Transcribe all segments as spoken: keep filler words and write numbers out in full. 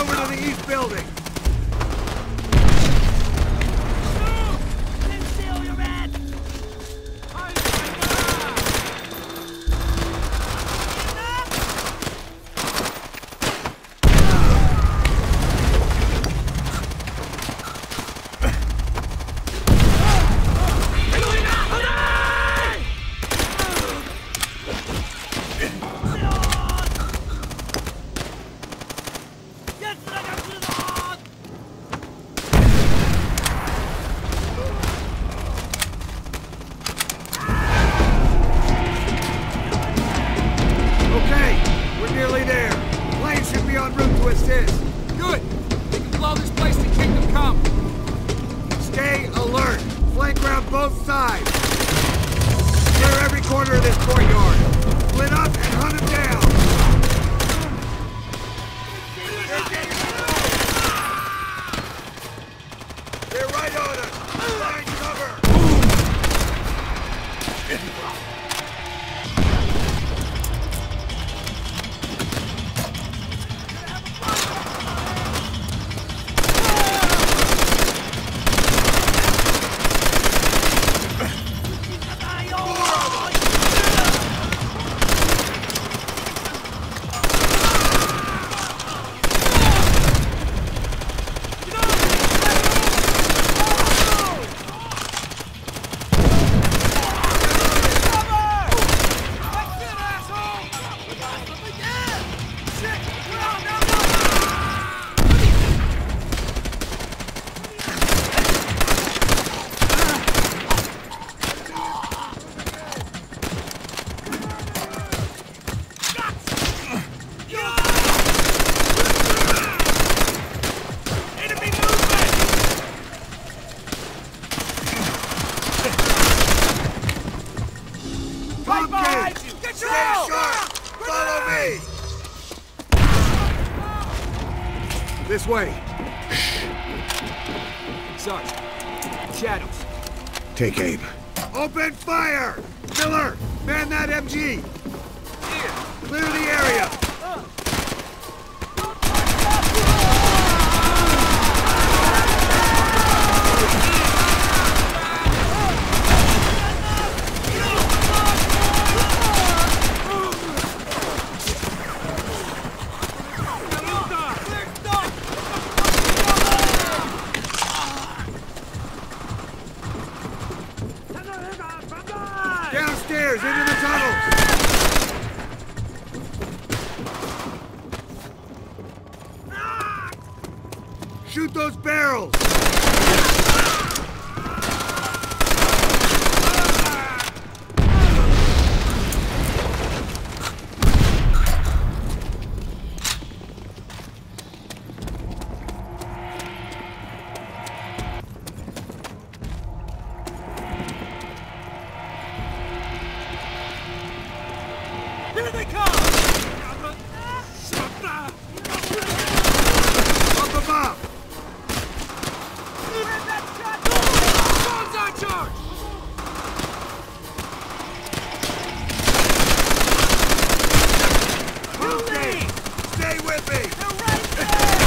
over to the east building. This way. Sarge. Shadows. Take aim. Open fire! Miller, man that M G! Here. Clear the area! Downstairs, into the tunnels! Shoot those barrels! Here they come! Up above! Bombs on charge! Okay, stay with me! They're right there!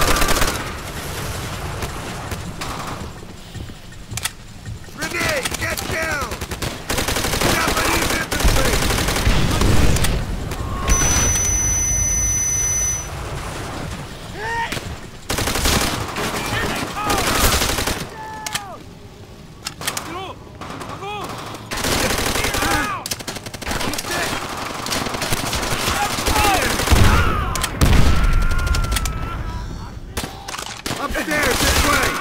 Grenade, get down! Japanese infantry! Upstairs, this way!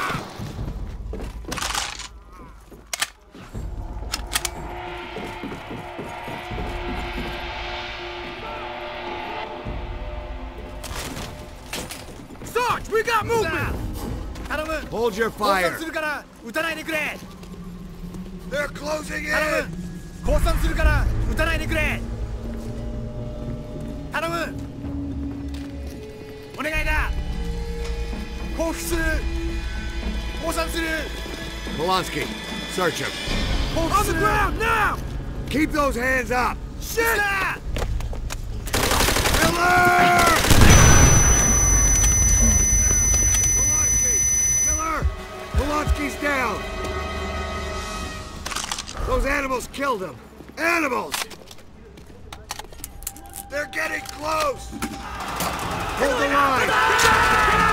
Sarge, we got movement! Hold your fire! するから撃たないでくれ They're closing 頼む in! 降参するから撃たないでくれ頼むお願いだ降伏する降参する Polonsky, search him. 降伏する On the ground, now! Keep those hands up! Shit! Miller! killed him. Animals! They're getting close! Hold the line!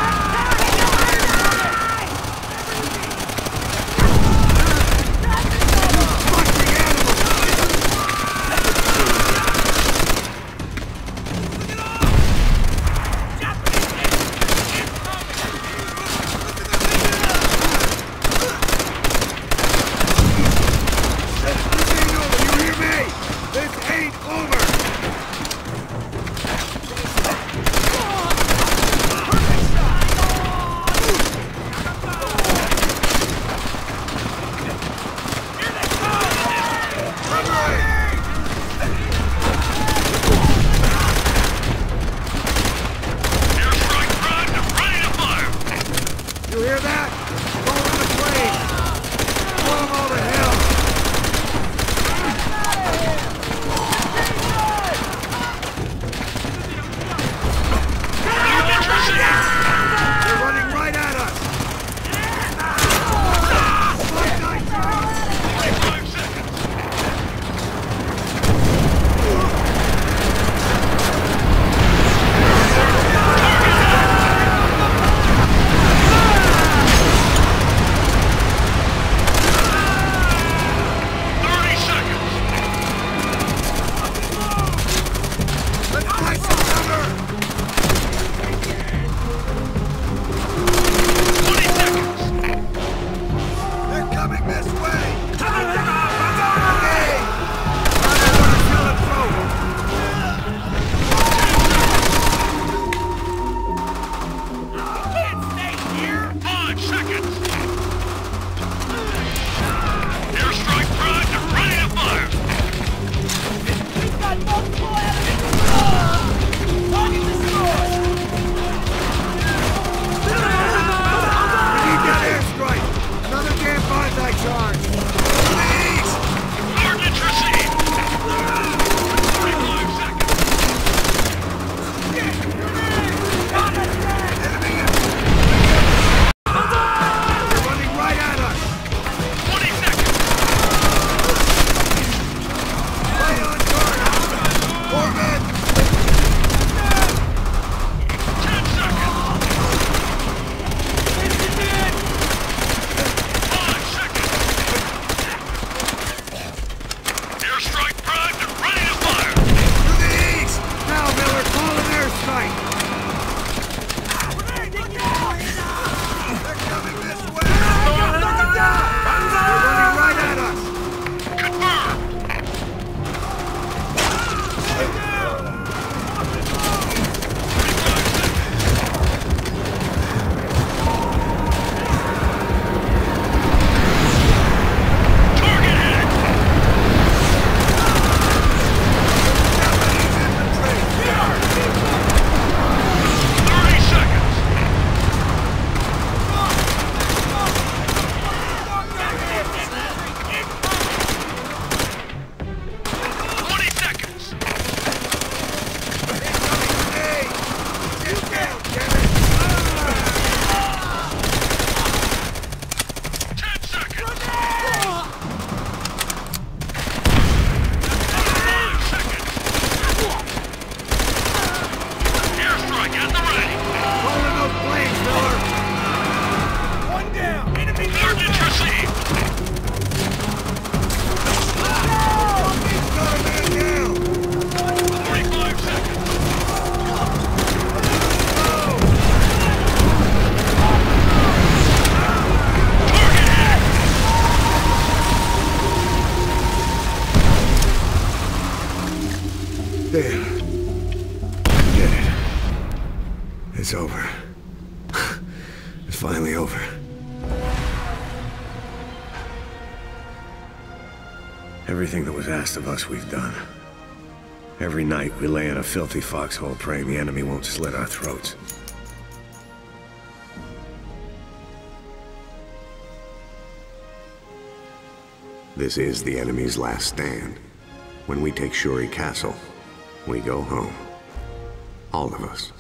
There. I did it. It's over. It's finally over. Everything that was asked of us, we've done. Every night we lay in a filthy foxhole praying the enemy won't slit our throats. This is the enemy's last stand. When we take Shuri Castle, we go home. All of us.